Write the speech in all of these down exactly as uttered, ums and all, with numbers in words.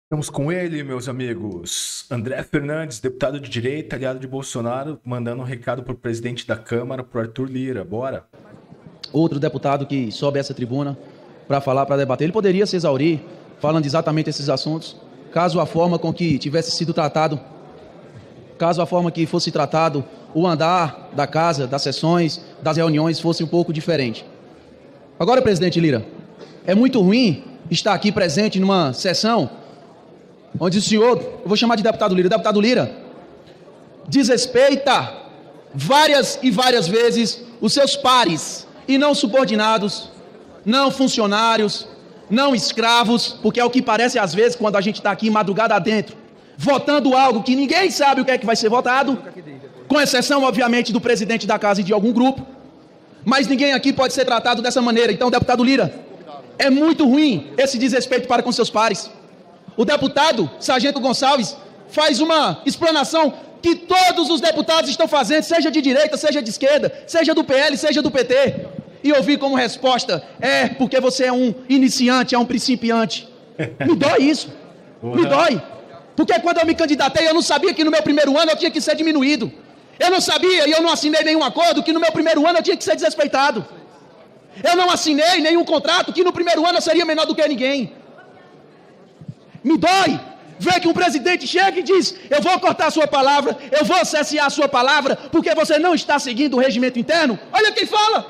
Estamos com ele, meus amigos. André Fernandes, deputado de direita, aliado de Bolsonaro, mandando um recado para o presidente da Câmara, para o Arthur Lira. Bora. Outro deputado que sobe essa tribuna para falar, para debater, ele poderia se exaurir falando exatamente esses assuntos, caso a forma com que tivesse sido tratado, caso a forma que fosse tratado o andar da casa, das sessões, das reuniões fosse um pouco diferente. Agora, presidente Lira, é muito ruim estar aqui presente numa sessão onde o senhor, eu vou chamar de deputado Lira, deputado Lira, desrespeita várias e várias vezes os seus pares, e não subordinados, não funcionários, não escravos, porque é o que parece às vezes quando a gente está aqui madrugada adentro, votando algo que ninguém sabe o que é que vai ser votado, com exceção, obviamente, do presidente da casa e de algum grupo, mas ninguém aqui pode ser tratado dessa maneira. Então, deputado Lira, é muito ruim esse desrespeito para com seus pares. O deputado Sargento Gonçalves faz uma explanação que todos os deputados estão fazendo, seja de direita, seja de esquerda, seja do P L, seja do P T. E ouvir como resposta, é porque você é um iniciante, é um principiante. Me dói isso, me dói. Porque quando eu me candidatei, eu não sabia que no meu primeiro ano eu tinha que ser diminuído. Eu não sabia e eu não assinei nenhum acordo que no meu primeiro ano eu tinha que ser desrespeitado. Eu não assinei nenhum contrato que no primeiro ano eu seria menor do que ninguém. Me dói ver que um presidente chega e diz: eu vou cortar a sua palavra, eu vou cessear a sua palavra, porque você não está seguindo o regimento interno. Olha quem fala.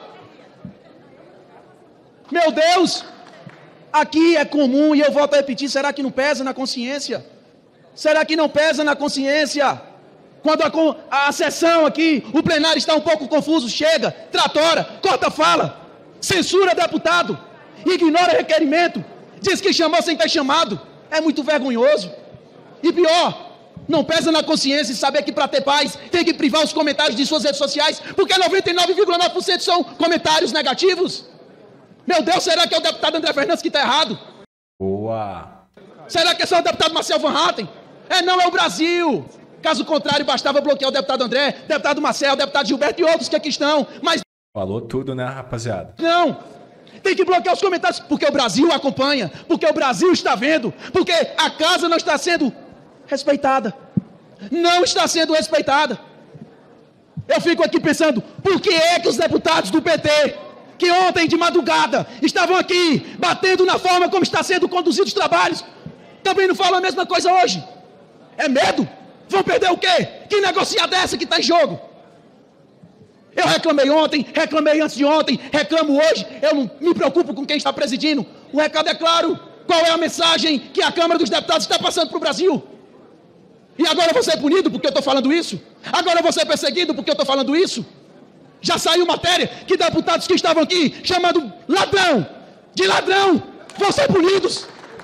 Meu Deus, aqui é comum, e eu volto a repetir, será que não pesa na consciência? Será que não pesa na consciência? Quando a, a sessão aqui, o plenário está um pouco confuso, chega, tratora, corta a fala, censura deputado, ignora requerimento, diz que chamou sem ter chamado. É muito vergonhoso. E pior, não pesa na consciência saber que para ter paz tem que privar os comentários de suas redes sociais, porque noventa e nove vírgula nove por cento são comentários negativos. Meu Deus, será que é o deputado André Fernandes que está errado? Boa. Será que é só o deputado Marcel Van Hatten? É, não, é o Brasil. Caso contrário, bastava bloquear o deputado André, deputado Marcel, deputado Gilberto e outros que aqui estão. Mas falou tudo, né, rapaziada? Não. Tem que bloquear os comentários, porque o Brasil acompanha, porque o Brasil está vendo, porque a casa não está sendo respeitada. Não está sendo respeitada. Eu fico aqui pensando, por que é que os deputados do P T, que ontem de madrugada estavam aqui, batendo na forma como está sendo conduzido os trabalhos, também não falam a mesma coisa hoje? É medo? Vão perder o quê? Que negociada é essa que está em jogo? Eu reclamei ontem, reclamei antes de ontem, reclamo hoje, eu não me preocupo com quem está presidindo. O recado é claro, qual é a mensagem que a Câmara dos Deputados está passando para o Brasil? E agora eu vou ser punido porque eu estou falando isso? Agora eu vou ser perseguido porque eu estou falando isso? Já saiu matéria que deputados que estavam aqui chamando ladrão, de ladrão, vão ser punidos.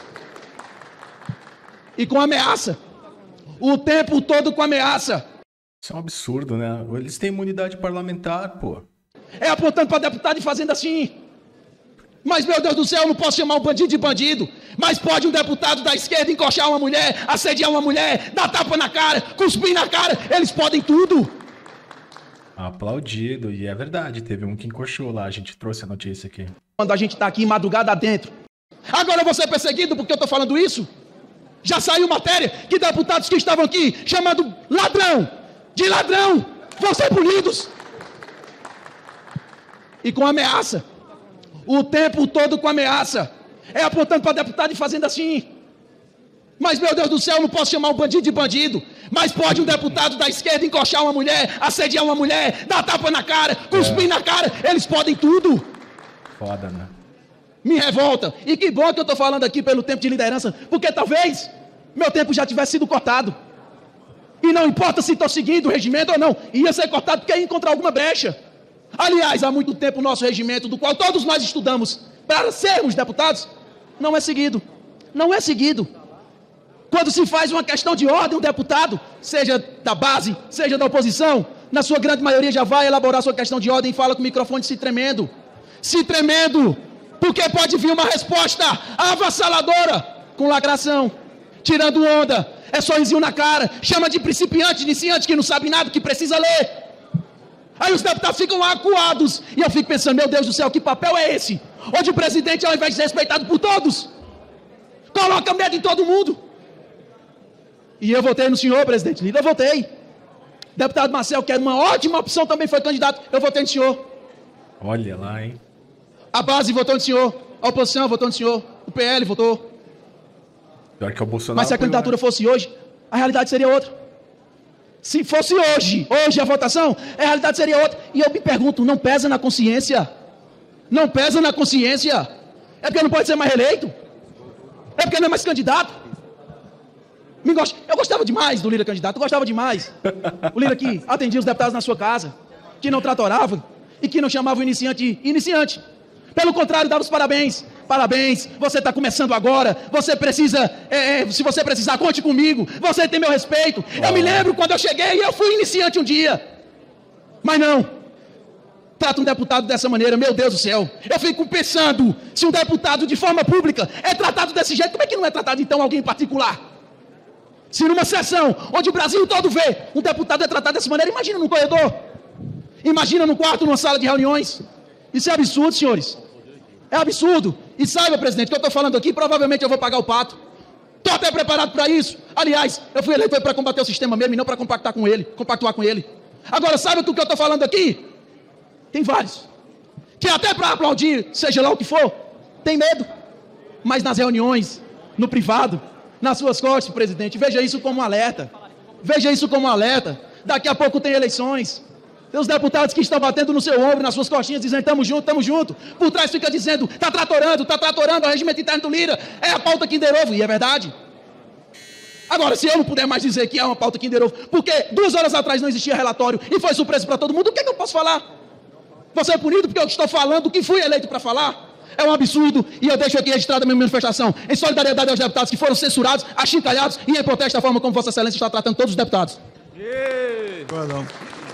E com ameaça, o tempo todo com ameaça. Isso é um absurdo, né? Eles têm imunidade parlamentar, pô. É apontando para deputado e fazendo assim. Mas, meu Deus do céu, eu não posso chamar um bandido de bandido. Mas pode um deputado da esquerda encoxar uma mulher, assediar uma mulher, dar tapa na cara, cuspir na cara. Eles podem tudo. Aplaudido. E é verdade, teve um que encoxou lá. A gente trouxe a notícia aqui. Quando a gente está aqui madrugada adentro. Agora eu vou ser perseguido porque eu estou falando isso? Já saiu matéria que deputados que estavam aqui chamando ladrão, de ladrão, vão ser punidos. E com ameaça. O tempo todo com ameaça. É apontando para deputado e fazendo assim. Mas, meu Deus do céu, eu não posso chamar um bandido de bandido. Mas pode um deputado da esquerda encoxar uma mulher, assediar uma mulher, dar tapa na cara, cuspir é. na cara. Eles podem tudo. Foda, né? Me revolta. E que bom que eu estou falando aqui pelo tempo de liderança, porque talvez meu tempo já tivesse sido cortado. E não importa se estou seguindo o regimento ou não, ia ser cortado porque ia encontrar alguma brecha. Aliás, há muito tempo o nosso regimento, do qual todos nós estudamos para sermos deputados, não é seguido. Não é seguido. Quando se faz uma questão de ordem, um deputado, seja da base, seja da oposição, na sua grande maioria já vai elaborar sua questão de ordem e fala com o microfone se tremendo. Se tremendo, porque pode vir uma resposta avassaladora, com lacração, tirando onda, é sorrisinho na cara, chama de principiante, iniciante que não sabe nada, que precisa ler. Aí os deputados ficam lá acuados, e eu fico pensando, meu Deus do céu, que papel é esse? Onde o presidente, ao invés de ser respeitado por todos, coloca medo em todo mundo. E eu votei no senhor, presidente Lira, eu votei. Deputado Marcel, que era uma ótima opção, também foi candidato, eu votei no senhor. Olha lá, hein? A base votou no senhor, a oposição votou no senhor, o P L votou. Pior que é o Bolsonaro. Mas se a candidatura fosse hoje, a realidade seria outra. Se fosse hoje, hoje a votação, a realidade seria outra. E eu me pergunto, não pesa na consciência? Não pesa na consciência? É porque não pode ser mais reeleito? É porque não é mais candidato? Me gost... Eu gostava demais do Lira candidato, eu gostava demais. O Lira que atendia os deputados na sua casa, que não tratorava e que não chamava o iniciante iniciante. Pelo contrário, dava os parabéns. Parabéns, você está começando agora, você precisa, é, é, se você precisar, conte comigo, você tem meu respeito. Eu me lembro quando eu cheguei e eu fui iniciante um dia. Mas não, trata um deputado dessa maneira, meu Deus do céu. Eu fico pensando, se um deputado de forma pública é tratado desse jeito, como é que não é tratado então alguém em particular? Se numa sessão onde o Brasil todo vê, um deputado é tratado dessa maneira, imagina num corredor, imagina num quarto, numa sala de reuniões. Isso é absurdo, senhores. É absurdo. E saiba, presidente, que eu estou falando aqui, provavelmente eu vou pagar o pato. Estou até preparado para isso. Aliás, eu fui eleito para combater o sistema mesmo e não para compactar com ele, compactuar com ele. Agora, saiba que o que eu estou falando aqui, tem vários. Que até para aplaudir, seja lá o que for, tem medo. Mas nas reuniões, no privado, nas suas costas, presidente, veja isso como um alerta. Veja isso como um alerta. Daqui a pouco tem eleições. Tem os deputados que estão batendo no seu ombro, nas suas costinhas, dizendo, estamos juntos, estamos juntos. Por trás fica dizendo, está tratorando, está tratorando, o regimento interno do Lira, é a pauta Kinder Ovo, e é verdade. Agora, se eu não puder mais dizer que é uma pauta Kinder Ovo, porque duas horas atrás não existia relatório e foi surpresa para todo mundo, o que é que eu posso falar? Você é punido porque eu estou falando o que fui eleito para falar? É um absurdo, e eu deixo aqui registrada a minha manifestação em solidariedade aos deputados que foram censurados, achincalhados e em protesto da forma como Vossa Excelência está tratando todos os deputados. Boa.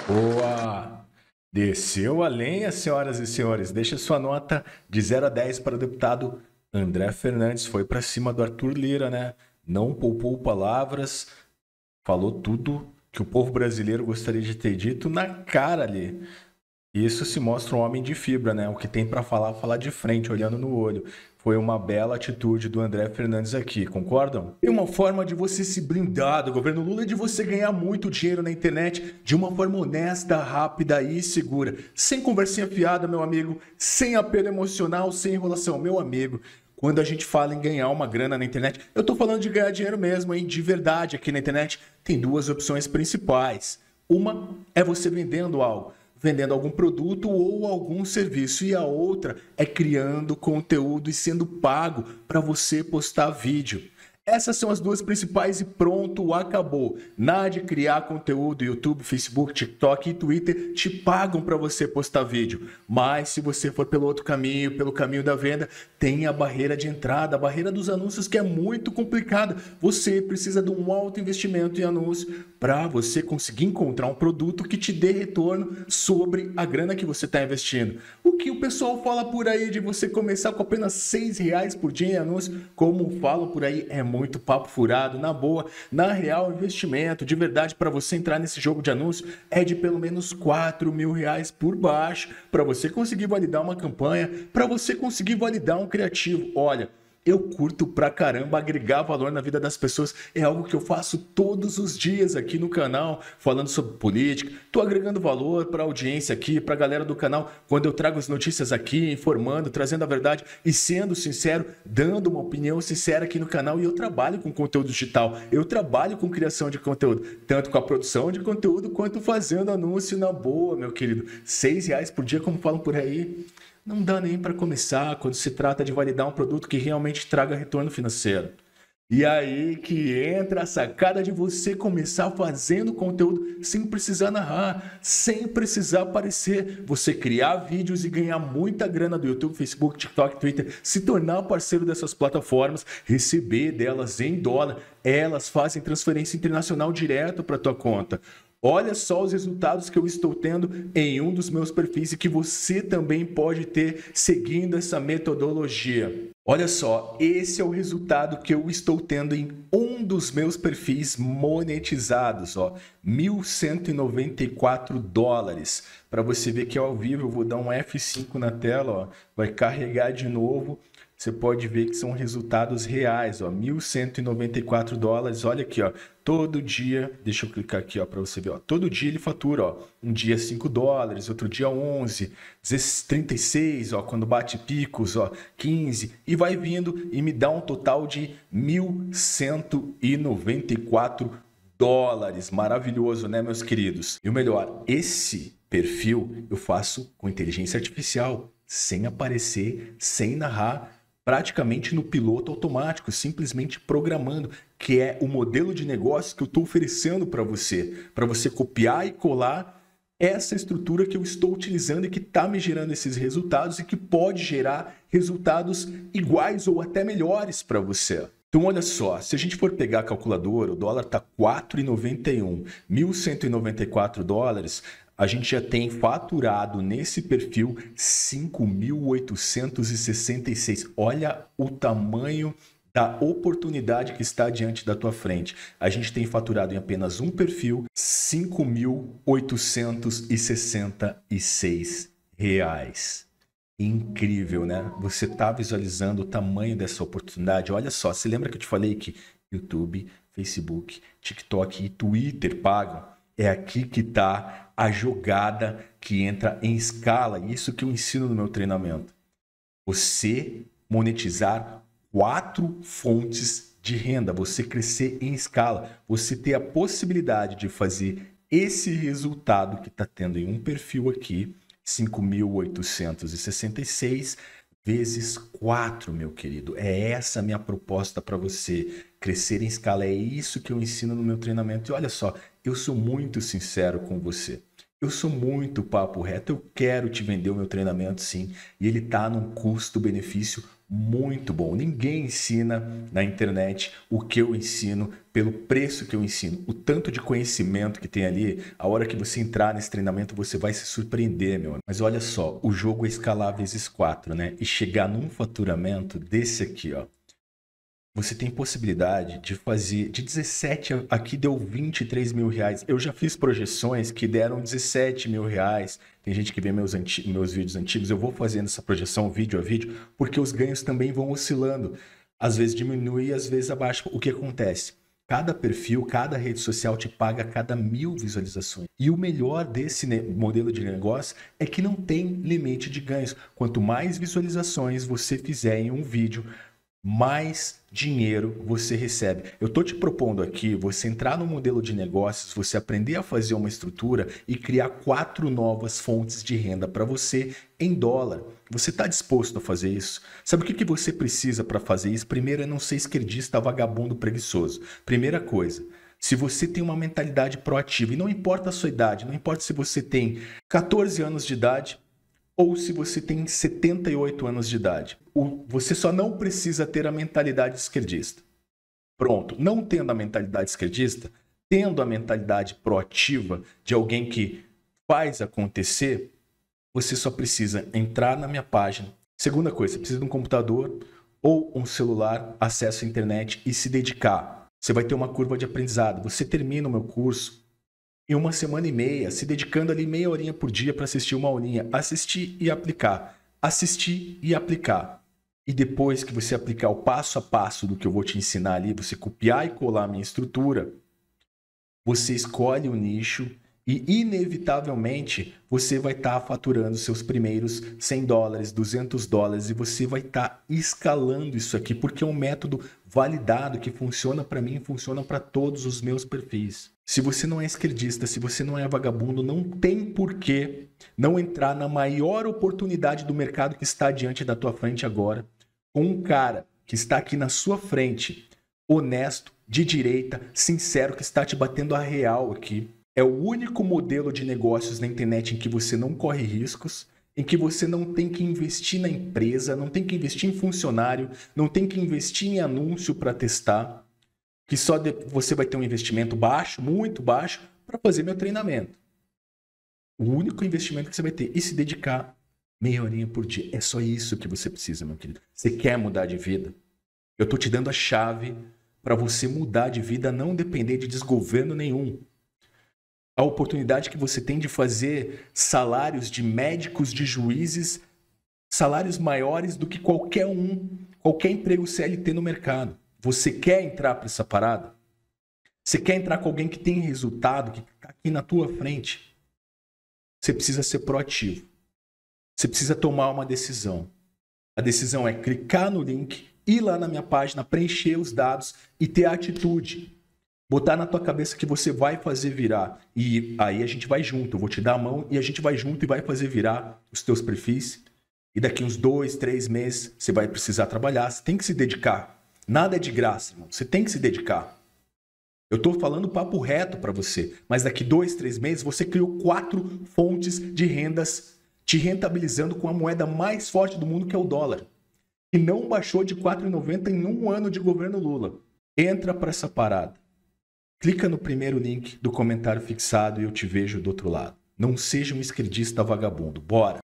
Boa! Desceu a lenha, senhoras e senhores. Deixa sua nota de zero a dez para o deputado André Fernandes. Foi para cima do Arthur Lira, né? Não poupou palavras, falou tudo que o povo brasileiro gostaria de ter dito na cara ali. Isso se mostra um homem de fibra, né? O que tem para falar, falar de frente, olhando no olho. Foi uma bela atitude do André Fernandes aqui, concordam? E uma forma de você se blindar do governo Lula é de você ganhar muito dinheiro na internet de uma forma honesta, rápida e segura. Sem conversinha fiada, meu amigo, sem apelo emocional, sem enrolação. Meu amigo, quando a gente fala em ganhar uma grana na internet, eu tô falando de ganhar dinheiro mesmo, hein? De verdade, aqui na internet tem duas opções principais. Uma é você vendendo algo. Vendendo algum produto ou algum serviço, e a outra é criando conteúdo e sendo pago para você postar vídeo. Essas são as duas principais e pronto, acabou. Nada de criar conteúdo, YouTube, Facebook, TikTok e Twitter te pagam para você postar vídeo. Mas se você for pelo outro caminho, pelo caminho da venda, tem a barreira de entrada, a barreira dos anúncios, que é muito complicada. Você precisa de um alto investimento em anúncio para você conseguir encontrar um produto que te dê retorno sobre a grana que você está investindo. O que o pessoal fala por aí de você começar com apenas seis reais por dia em anúncio, como falam por aí, é muito papo furado. Na boa, na real, o investimento de verdade para você entrar nesse jogo de anúncio é de pelo menos quatro mil reais por baixo, para você conseguir validar uma campanha, para você conseguir validar um criativo. Olha, eu curto pra caramba agregar valor na vida das pessoas, é algo que eu faço todos os dias aqui no canal, falando sobre política. Tô agregando valor pra audiência aqui, pra galera do canal, quando eu trago as notícias aqui, informando, trazendo a verdade e sendo sincero, dando uma opinião sincera aqui no canal. E eu trabalho com conteúdo digital, eu trabalho com criação de conteúdo, tanto com a produção de conteúdo quanto fazendo anúncio na boa, meu querido. Seis reais por dia, como falam por aí, não dá nem para começar quando se trata de validar um produto que realmente traga retorno financeiro. E aí que entra a sacada de você começar fazendo conteúdo sem precisar narrar, sem precisar aparecer. Você criar vídeos e ganhar muita grana do YouTube, Facebook, TikTok, Twitter, se tornar parceiro dessas plataformas, receber delas em dólar. Elas fazem transferência internacional direto para tua conta. Olha só os resultados que eu estou tendo em um dos meus perfis e que você também pode ter seguindo essa metodologia. Olha só, esse é o resultado que eu estou tendo em um dos meus perfis monetizados, ó, mil cento e noventa e quatro dólares. Para você ver que é ao vivo, eu vou dar um F cinco na tela, ó, vai carregar de novo. você pode ver que são resultados reais, ó, mil cento e noventa e quatro dólares, olha aqui, ó, todo dia, deixa eu clicar aqui, ó, para você ver, ó, todo dia ele fatura, ó, um dia cinco dólares, outro dia onze, trinta e seis, ó, quando bate picos, ó, quinze, e vai vindo e me dá um total de mil cento e noventa e quatro dólares, maravilhoso, né, meus queridos? E o melhor, esse perfil eu faço com inteligência artificial, sem aparecer, sem narrar, praticamente no piloto automático, simplesmente programando, que é o modelo de negócio que eu estou oferecendo para você, para você copiar e colar essa estrutura que eu estou utilizando e que está me gerando esses resultados e que pode gerar resultados iguais ou até melhores para você. Então, olha só, se a gente for pegar a calculadora, o dólar está quatro reais e noventa e um, mil cento e noventa e quatro dólares, a gente já tem faturado nesse perfil cinco mil oitocentos e sessenta e seis. Olha o tamanho da oportunidade que está diante da tua frente. A gente tem faturado em apenas um perfil cinco mil oitocentos e sessenta e seis reais. Incrível, né? Você está visualizando o tamanho dessa oportunidade. Olha só, você lembra que eu te falei que YouTube, Facebook, TikTok e Twitter pagam? É aqui que está a jogada que entra em escala. Isso que eu ensino no meu treinamento. Você monetizar quatro fontes de renda. Você crescer em escala. Você ter a possibilidade de fazer esse resultado que está tendo em um perfil aqui. cinco mil oitocentos e sessenta e seis vezes quatro, meu querido. É essa a minha proposta para você. Crescer em escala. É isso que eu ensino no meu treinamento. E olha só, eu sou muito sincero com você. Eu sou muito papo reto. Eu quero te vender o meu treinamento, sim. E ele está num custo-benefício muito bom. Ninguém ensina na internet o que eu ensino pelo preço que eu ensino. O tanto de conhecimento que tem ali, a hora que você entrar nesse treinamento, você vai se surpreender, meu amigo. Mas olha só, o jogo é escalar vezes quatro, né? E chegar num faturamento desse aqui, ó. Você tem possibilidade de fazer de dezessete, aqui deu vinte e três mil reais. Eu já fiz projeções que deram dezessete mil reais. Tem gente que vê meus, anti, meus vídeos antigos. Eu vou fazendo essa projeção vídeo a vídeo, porque os ganhos também vão oscilando. Às vezes diminui, às vezes abaixa. O que acontece? Cada perfil, cada rede social te paga cada mil visualizações. E o melhor desse modelo de negócio é que não tem limite de ganhos. Quanto mais visualizações você fizer em um vídeo, mais dinheiro você recebe. Eu estou te propondo aqui você entrar no modelo de negócios, você aprender a fazer uma estrutura e criar quatro novas fontes de renda para você em dólar. Você está disposto a fazer isso? Sabe o que, que você precisa para fazer isso? Primeiro é não ser esquerdista, vagabundo, preguiçoso. Primeira coisa, se você tem uma mentalidade proativa, e não importa a sua idade, não importa se você tem quatorze anos de idade, ou se você tem setenta e oito anos de idade. Você só não precisa ter a mentalidade esquerdista. Pronto, não tendo a mentalidade esquerdista, tendo a mentalidade proativa de alguém que faz acontecer, você só precisa entrar na minha página. Segunda coisa, você precisa de um computador ou um celular, acesso à internet e se dedicar. Você vai ter uma curva de aprendizado. Você termina o meu curso em uma semana e meia, se dedicando ali meia horinha por dia para assistir uma aulinha. Assistir e aplicar. Assistir e aplicar. E depois que você aplicar o passo a passo do que eu vou te ensinar ali, você copiar e colar a minha estrutura, você escolhe o nicho e, inevitavelmente, você vai estar tá faturando seus primeiros cem dólares, duzentos dólares e você vai estar tá escalando isso aqui, porque é um método validado que funciona para mim e funciona para todos os meus perfis. Se você não é esquerdista, se você não é vagabundo, não tem porquê não entrar na maior oportunidade do mercado que está diante da tua frente agora, com um cara que está aqui na sua frente, honesto, de direita, sincero, que está te batendo a real aqui. É o único modelo de negócios na internet em que você não corre riscos, em que você não tem que investir na empresa, não tem que investir em funcionário, não tem que investir em anúncio para testar, que só de, você vai ter um investimento baixo, muito baixo, para fazer meu treinamento. O único investimento que você vai ter e se dedicar meia horinha por dia. É só isso que você precisa, meu querido. Você quer mudar de vida? Eu estou te dando a chave para você mudar de vida, não depender de desgoverno nenhum. A oportunidade que você tem de fazer salários de médicos, de juízes, salários maiores do que qualquer um qualquer emprego C L T no mercado. Você quer entrar para essa parada? Você quer entrar com alguém que tem resultado, que está aqui na tua frente? Você precisa ser proativo. Você precisa tomar uma decisão. A decisão é clicar no link, ir lá na minha página, preencher os dados e ter a atitude. Botar na tua cabeça que você vai fazer virar. E aí a gente vai junto. Eu vou te dar a mão e a gente vai junto e vai fazer virar os teus perfis. E daqui uns dois, três meses você vai precisar trabalhar. Você tem que se dedicar. Nada é de graça, irmão. Você tem que se dedicar. Eu estou falando papo reto para você. Mas daqui dois, três meses você criou quatro fontes de rendas te rentabilizando com a moeda mais forte do mundo, que é o dólar. Que não baixou de quatro reais e noventa centavos em um ano de governo Lula. Entra para essa parada. Clica no primeiro link do comentário fixado e eu te vejo do outro lado. Não seja um esquerdista vagabundo. Bora!